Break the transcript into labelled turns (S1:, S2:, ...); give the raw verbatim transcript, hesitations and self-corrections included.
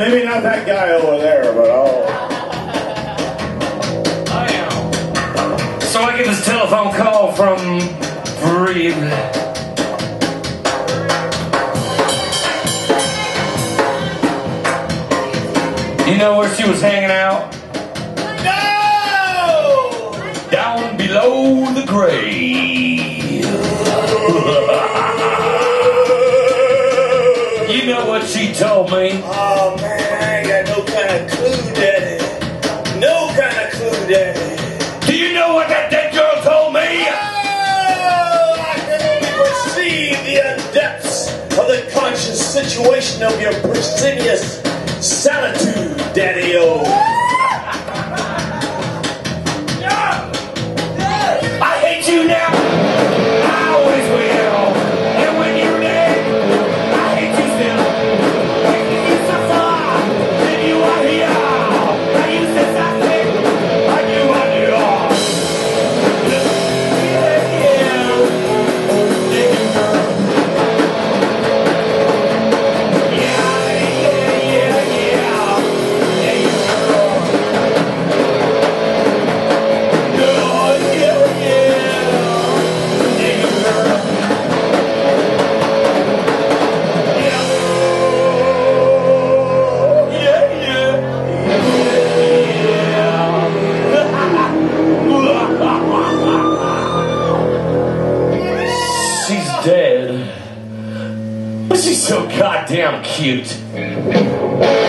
S1: Maybe not that guy over there, but oh.
S2: I am. So I get this telephone call from Breed. You know where she was hanging out?
S1: No!
S2: Down below the grave. You know what she told me?
S1: Oh man, I ain't got no kind of clue, Daddy. No kind of clue, Daddy.
S2: Do you know what that dead girl told me?
S1: Oh, I can only perceive the depths of the conscious situation of your previous solitude, Daddy-o.
S2: I hate you now. I always will. And when you're dead, I hate you still. When you so far, then you are here. Now you said something. I knew, I knew. Yeah, yeah. Digging girl. Yeah, yeah, yeah, yeah. Digging girl. Oh, yeah, yeah. Digging girl. She's dead, but she's so goddamn cute.